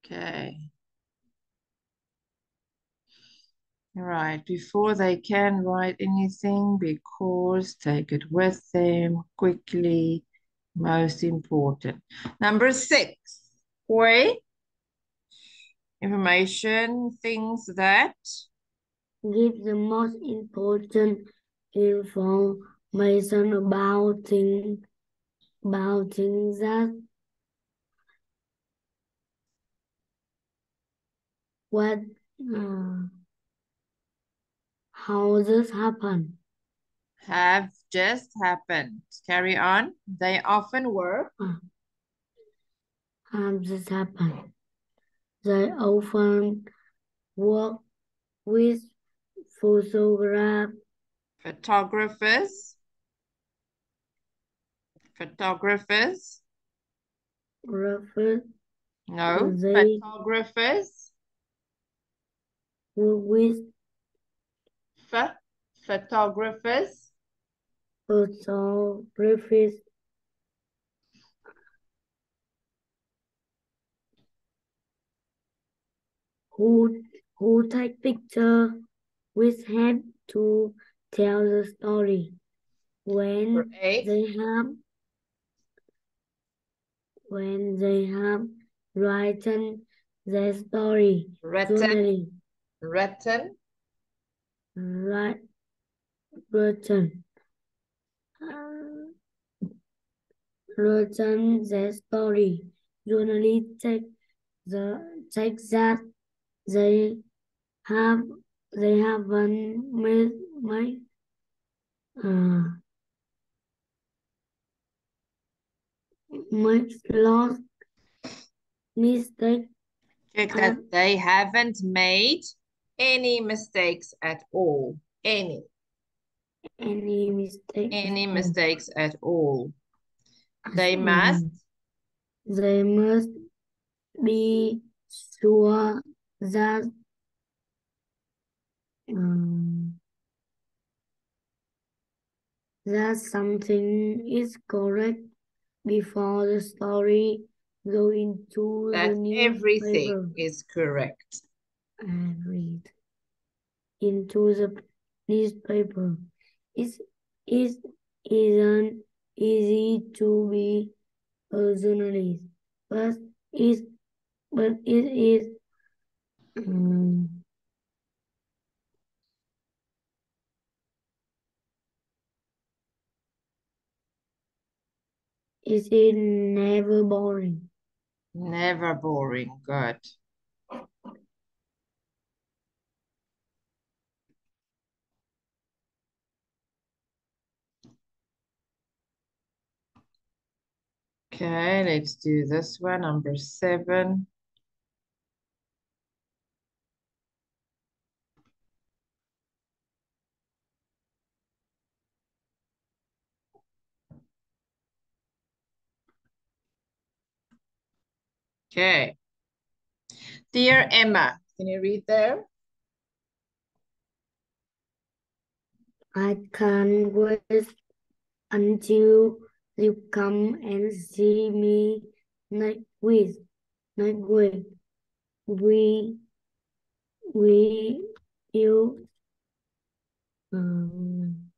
Okay. Right. Before they can write anything, because take it with them quickly. Most important. Number 6. Wait. Information, things that Give the most important information about things that what how this happen. have just happened. Carry on. They often work. Have this happen. They often work with photograph Photographers. Photographers. refer No. they Photographers. work with Photographers. photographers who take picture which help to tell the story Number when 8. they have written the story. Written. Journaling. Written. Write, written. Written the story. Journalists take that they have haven't made uh, much lost mistake Check at that they haven't made any mistakes at all. Any any mistake at all. mistakes at all. As They must they must be sure that um, that something is correct before the story go into the that everything newspaper is correct. and read into the newspaper. It isn't easy to be a journalist, but it is um, it is never boring. Never boring. Good. Okay, let's do this one, number 7. Okay. Dear Emma, can you read there? I can't wait until you come and see me next week. Next week, we you um,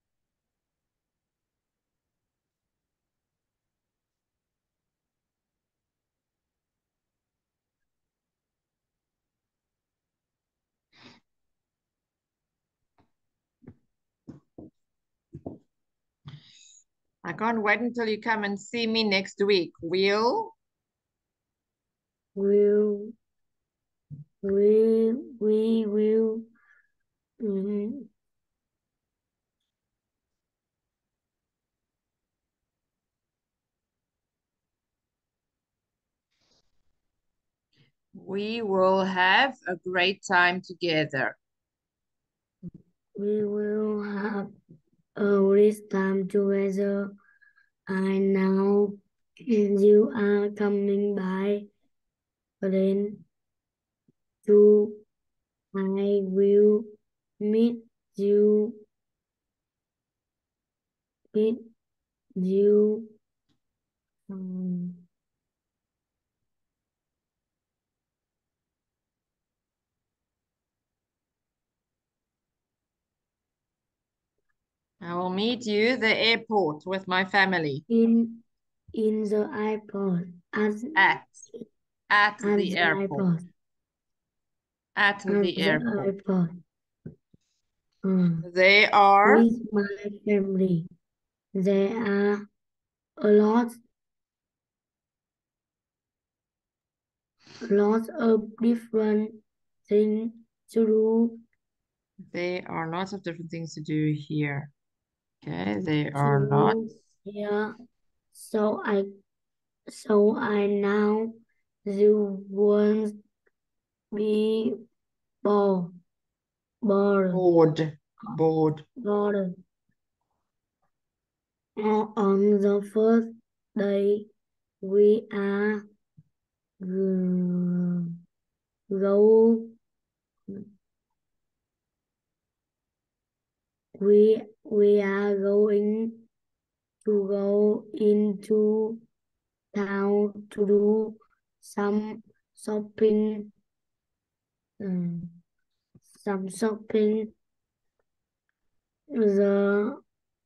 I can't wait until you come and see me next week. will we will um, We will have a great time together. we will have a great time together. I know you are coming by. Then too, I will meet you meet you um, I will meet you at the airport with my family. In the airport. At At the the airport. airport. At At the the airport. airport. They are With my family. There are a lot of different things to do. There are lots of different things to do here. Okay, they To are lots. do here. So I now you won't be bored. Bored. Bored. Bored. Bored. On the first day, we are go. We are going to go into town to do some shopping. Some shopping. The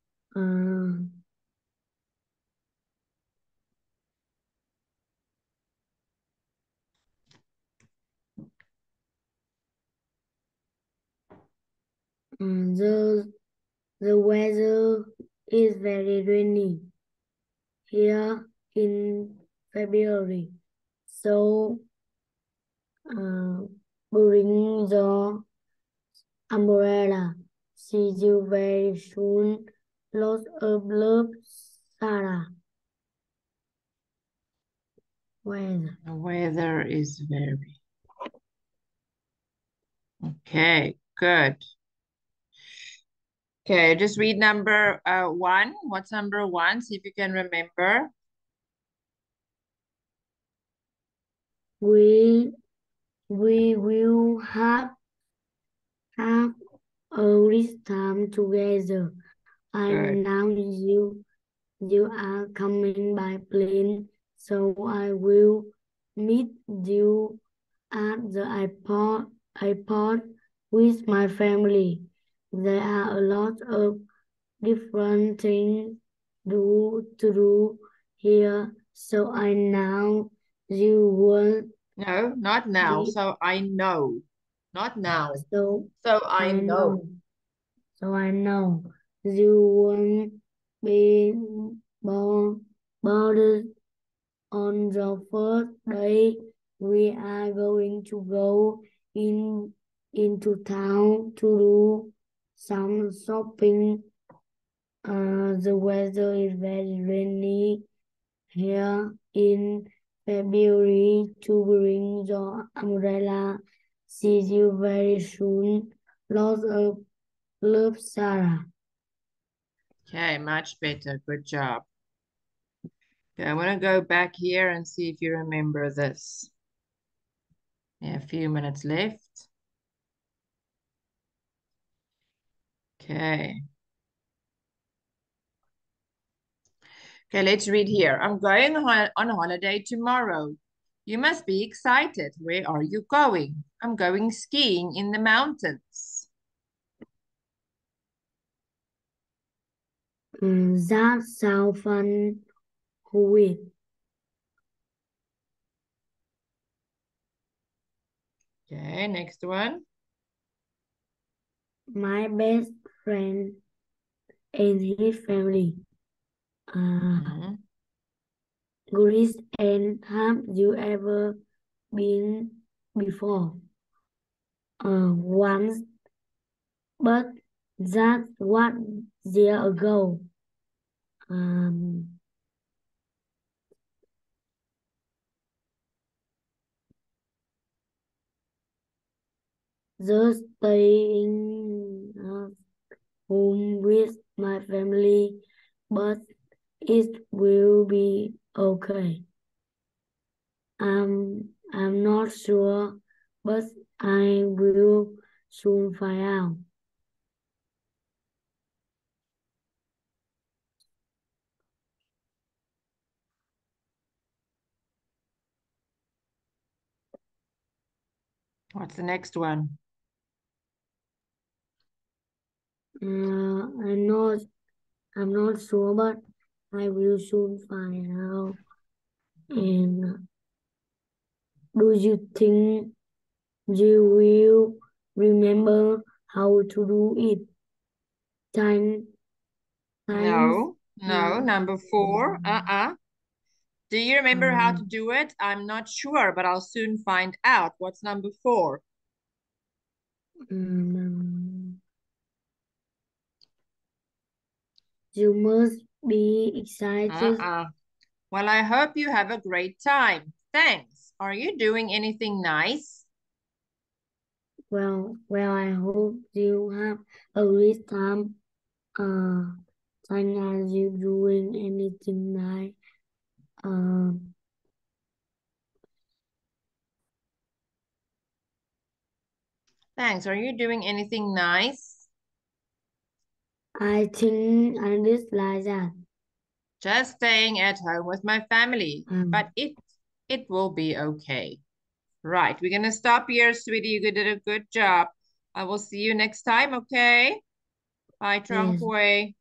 the the weather is very rainy here in February. So bring the umbrella. See you very soon. Lots of love, Sarah. Weather. The weather is very. Okay, good. Okay, just read number one. What's number one? See if you can remember. We will have a rich time together. I Good. know you are coming by plane, so I will meet you at the airport with my family. There are a lot of different things to do here, so I know you will No, not now. be So I know. Not now. so So I I know. know. So I know you won't be bothered on the first day. We are going to go into town to do some shopping. The weather is very rainy here in February. To bring your umbrella. See you very soon. Lots of love, Sarah. Okay, much better. Good job. Okay, I want to go back here and see if you remember this. Yeah, a few minutes left. Okay. Okay, let's read here. I'm going on holiday tomorrow. You must be excited. Where are you going? I'm going skiing in the mountains. That sounds fun. Wait, Okay, next one. my best friend and his family. Mhm. Greece, and have you ever been before? Once, but that was year ago. Um, just staying home with my family, but it will be okay. I'm not sure, but I will soon find out. What's the next one? I'm not I'm not sure, but I will soon find out. And do you think you will remember how to do it? Time, times, No, no. Number 4. Do you remember how to um, do it? I'm not sure, but I'll soon find out. What's number 4? um, you must be excited. Uh-uh. Well, I hope you have a great time. Thanks. Are you doing anything nice? Well, I hope you have a great time. Time as you doing anything nice. Um, Thanks. Are you doing anything nice? I think I just like that. Just staying at home with my family, but Um, it will be okay. Right, we're gonna stop here, sweetie. You did a good job. I will see you next time, okay? Bye, yes. Trumpway.